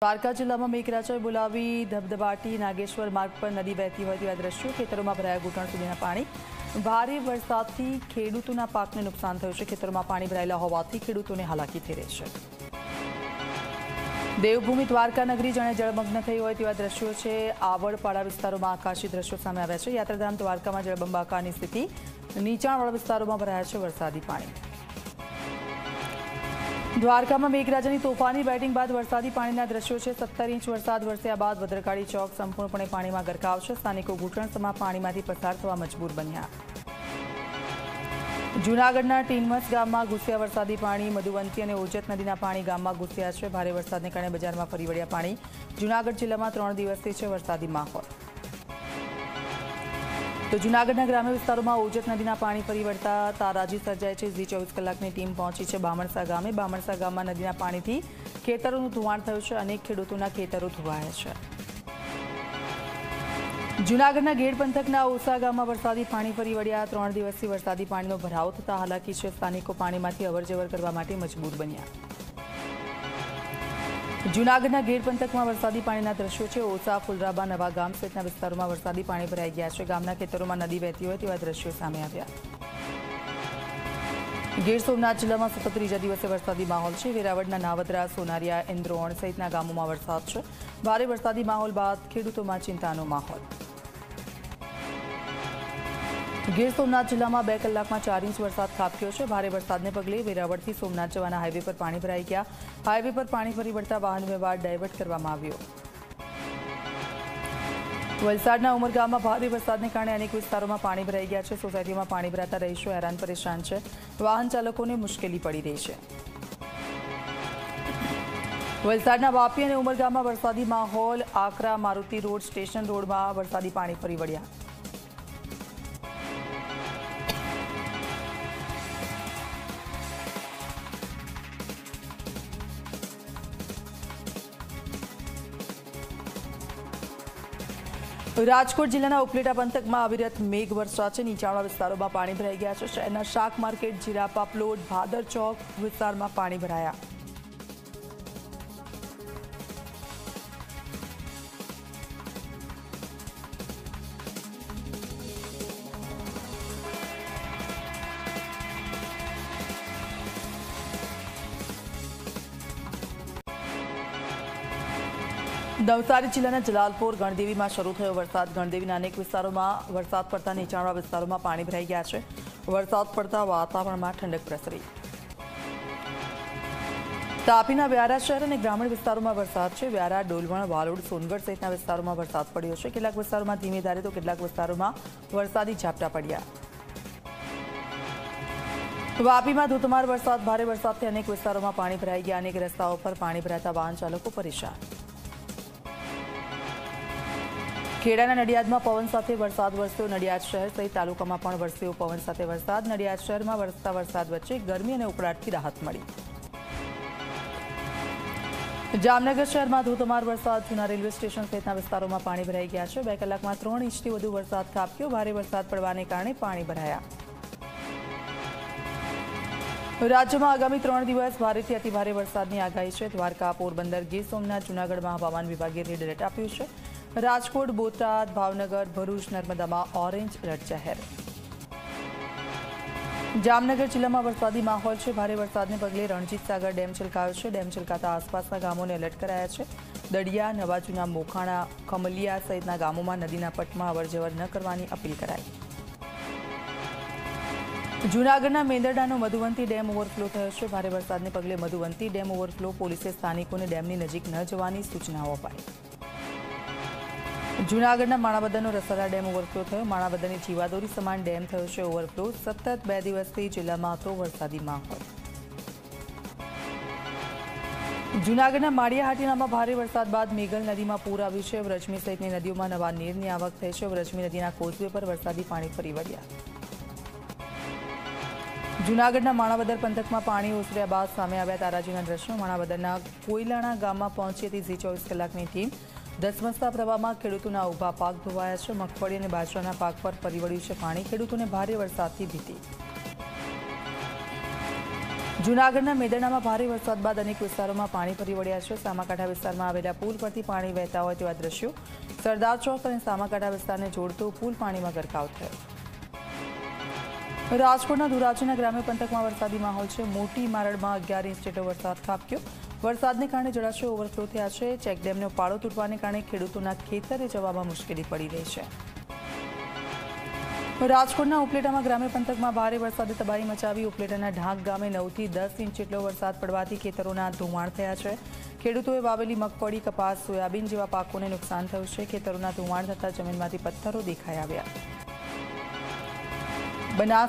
દ્વારકા જિલ્લામાં મેઘરાજાએ બોલાવી ધબધબાટી નાગેશ્વર માર્ગ પર નદી વહેતી હોય તેવા દ્રશ્યો, ખેતરોમાં ભરાયા ઘૂંટણ સુધીના પાણી। ભારે વરસાદથી ખેડૂતોના પાકને નુકસાન થયું છે। ખેતરોમાં પાણી ભરાયેલા હોવાથી ખેડૂતોને હાલાકી થઈ રહી છે। દેવભૂમિ દ્વારકા નગરી જાણે જળમગ્ન થઈ હોય તેવા દ્રશ્યો છે। આવડપાડા વિસ્તારોમાં આકાશી દ્રશ્યો સામે આવ્યા છે। યાત્રાધામ દ્વારકામાં જળબંબાકારની સ્થિતિ, નીચાણવાળા વિસ્તારોમાં ભરાયા છે વરસાદી પાણી। દ્વારકામાં મેઘરાજાની તોફાની બેટિંગ બાદ વરસાદી પાણીના દ્રશ્યો છે। 17 ઇંચ વરસાદ વરસ્યા બાદ ભદ્રકાળી ચોક સંપૂર્ણપણે પાણીમાં ગરકાવ છે। સ્થાનિકો ઘૂંટણસમા પાણીમાંથી પસાર થવા મજબૂર બન્યા। જૂનાગઢના ટીનમસ ગામમાં ઘૂસ્યા વરસાદી પાણી। મધુવંતી અને ઓજત નદીના પાણી ગામમાં ઘૂસ્યા છે। ભારે વરસાદને કારણે બજારમાં ફરી વળ્યા પાણી। જૂનાગઢ જિલ્લામાં 3 દિવસથી છે વરસાદી માહોલ। તો જૂનાગઢના ગ્રામ્ય વિસ્તારોમાં ઓજત નદીના પાણી ફરી વળતા તારાજી સર્જાય છે। ઝી 24 કલાકની ટીમ પહોંચી છે બામણસા ગામે। બામણસા ગામમાં નદીના પાણીથી ખેતરોનું ધોવાણ થયું છે। અનેક ખેડૂતોના ખેતરો ધોવાયા છે। જૂનાગઢના ગેડ પંથકના ઓસા ગામમાં વરસાદી પાણી ફરી વળ્યા। 3 દિવસથી વરસાદી પાણીનો ભરાવ થતા હાલાકી છે। સ્થાનિકો પાણીમાંથી અવરજવર કરવા માટે મજબૂર બન્યા। જૂનાગઢના ગેડ પંથકમાં વરસાદી પાણીના દ્રશ્યો છે। ઓસા, ફુલરાબા, નવા ગામ સહિતના વિસ્તારોમાં વરસાદી પાણી ભરાઈ ગયા છે। ગામના ખેતરોમાં નદી વહેતી હોય તેવા દ્રશ્યો સામે આવ્યા। ગીર સોમનાથ જિલ્લામાં સતત ત્રીજા દિવસે વરસાદી માહોલ છે। વેરાવળના નાવદરા, સોનારિયા, ઇન્દ્રોણ સહિતના ગામોમાં વરસાદ છે। ભારે વરસાદી માહોલ બાદ ખેડૂતોમાં ચિંતાનો માહોલ। ગીર સોમનાથ જિલ્લામાં 2 કલાકમાં 4 ઇંચ વરસાદ ખાબક્યો છે। ભારે વરસાદને પગલે વેરાવળથી સોમનાથ જવાના હાઈવે પર પાણી ભરાઈ ગયા। હાઈવે પર પાણી ફરી વળતા વાહન વ્યવહાર ડાયવર્ટ કરવામાં આવ્યો। વલસાડના ઉમરગામમાં ભારે વરસાદને કારણે અનેક વિસ્તારોમાં પાણી ભરાઈ ગયા છે। સોસાયટીમાં પાણી ભરાતા રહીશો હેરાન પરેશાન છે। વાહન ચાલકોને મુશ્કેલી પડી રહી છે। વલસાડના વાપી અને ઉમરગામમાં વરસાદી માહોલ। આકરા, મારુતિ રોડ, સ્ટેશન રોડમાં વરસાદી પાણી ફરી વળ્યા। રાજકોટ જિલ્લાના ઉપલેટા પંથકમાં અવિરત મેઘવર્ષા છે। નીચાણવાળા વિસ્તારોમાં પાણી ભરાઈ ગયા છે। શહેરના શાક માર્કેટ, જીરાપા પ્લોટ, ભાદર ચોક વિસ્તારમાં પાણી ભરાયા। નવસારી જિલ્લાના જલાલપોર ગણદેવીમાં શરૂ થયો વરસાદ। ગણદેવીના અનેક વિસ્તારોમાં વરસાદ પડતા નીચાણવાળા વિસ્તારોમાં પાણી ભરાઈ ગયા છે। વરસાદ પડતા વાતાવરણમાં ઠંડક પ્રસરી। તાપીના વ્યારા શહેર અને ગ્રામીણ વિસ્તારોમાં વરસાદ છે। વ્યારા, ડોલવણ, વાલોડ, સોનગઢ સહિતના વિસ્તારોમાં વરસાદ પડ્યો છે। કેટલાક વિસ્તારોમાં ધીમી ધારે તો કેટલાક વિસ્તારોમાં વરસાદી ઝાપટા પડ્યા। વાપીમાં ધોધમાર વરસાદ। ભારે વરસાદથી અનેક વિસ્તારોમાં પાણી ભરાઈ ગયા। અનેક રસ્તાઓ પર પાણી ભરાતા વાહન ચાલકો પરેશાન। ખેડાના નડિયાદમાં પવન સાથે વરસાદ વરસ્યો। નડિયાદ શહેર સહિત તાલુકામાં પણ વરસ્યો પવન સાથે વરસાદ। નડિયાદ શહેરમાં વરસતા વરસાદ વચ્ચે ગરમી અને ઉકળાટથી રાહત મળી। જામનગર શહેરમાં ધોધમાર વરસાદ। જૂના રેલવે સ્ટેશન સહિતના વિસ્તારોમાં પાણી ભરાઈ ગયા છે। 2 કલાકમાં 3 ઇંચથી વધુ વરસાદ ખાબક્યો। ભારે વરસાદ પડવાને કારણે પાણી ભરાયા। રાજ્યમાં આગામી 3 દિવસ ભારેથી અતિભારે વરસાદની આગાહી છે। દ્વારકા, પોરબંદર, ગીર સોમનાથ, જૂનાગઢમાં હવામાન વિભાગે રેડ એલર્ટ આપ્યું છે। રાજકોટ, બોટાદ, ભાવનગર, ભરૂચ, નર્મદામાં ઓરેન્જ એલર્ટ જાહેર। જામનગર જિલ્લામાં વરસાદી માહોલ છે। ભારે વરસાદને પગલે રણજીત સાગર ડેમ છલકાયો છે। ડેમ છલકાતા આસપાસના ગામોને એલર્ટ કરાયા છે। દડિયા, નવાજૂના, મોખાણા, ખમલિયા સહિતના ગામોમાં નદીના પટમાં અવરજવર ન કરવાની અપીલ કરાઈ। જૂનાગઢના મેંદરડાનો મધુવંતી ડેમ ઓવરફ્લો થયો છે। ભારે વરસાદને પગલે મધુવંતી ડેમ ઓવરફ્લો, પોલીસે સ્થાનિકોને ડેમની નજીક ન જવાની સૂચનાઓ અપાઈ। જૂનાગઢના માણાવદરનો રસાડા ડેમ ઓવરફ્લો થયો। માણાવદરની જીવાદોરી સમાન ડેમ થયો છે ઓવરફ્લો। સતત 2 દિવસથી જિલ્લામાં હતો વરસાદી માહોલ। જૂનાગઢના માળિયાહાટીનામાં ભારે વરસાદ બાદ મેઘલ નદીમાં પૂર આવ્યું છે। વ્રજમી સહિતની નદીઓમાં નવા નીરની આવક થઈ છે। વ્રજમી નદીના કોઝવે પર વરસાદી પાણી ફરી વળ્યા। જૂનાગઢના માણાવદર પંથકમાં પાણી ઓસર્યા બાદ સામે આવ્યા તારાજીના દ્રશ્યો। માણાવદરના કોયલાણા ગામમાં પહોંચી હતી ઝી 24 કલાકની ટીમ। ધસમસતા પ્રવાહમાં ખેડૂતોના ઊભા પાક ધોવાયા છે। મગફળી અને બાજરાના પાક પર ફરી વળ્યું છે પાણી। ખેડૂતોને ભારે વરસાદથી ભીતિ। જૂનાગઢના મેદરણામાં ભારે વરસાદ બાદ અનેક વિસ્તારોમાં પાણી ફરી વળ્યા છે। સામાકાંઠા વિસ્તારમાં આવેલા પુલ પરથી પાણી વહેતા હોય તેવા દ્રશ્યો। સરદાર ચોક અને સામાકાંઠા વિસ્તારને જોડતો પુલ પાણીમાં ગરકાવ થયો। રાજકોટના ધોરાજીના ગ્રામ્ય પંથકમાં વરસાદી માહોલ છે। મોટી મારડમાં 11 ઇંચ જેટલો વરસાદ ખાબક્યો। વરસાદને કારણે જળાશયો ઓવરફ્લો થયા છે। ચેકડેમનો પાળો તૂટવાને કારણે ખેડૂતોના ખેતરે જવામાં મુશ્કેલી પડી રહી છે। રાજકોટના ઉપલેટામાં ગ્રામ્ય પંથકમાં ભારે વરસાદે તબાહી મચાવી। ઉપલેટાના ઢાંક ગામે 9 થી 10 ઇંચ જેટલો વરસાદ પડવાથી ખેતરોના ધોવાણ થયા છે। ખેડૂતોએ વાવેલી મગફળી, કપાસ, સોયાબીન જેવા પાકોને નુકસાન થયું છે। ખેતરોના ધોવાણ થતાં જમીનમાંથી પથ્થરો દેખાઈ આવ્યા।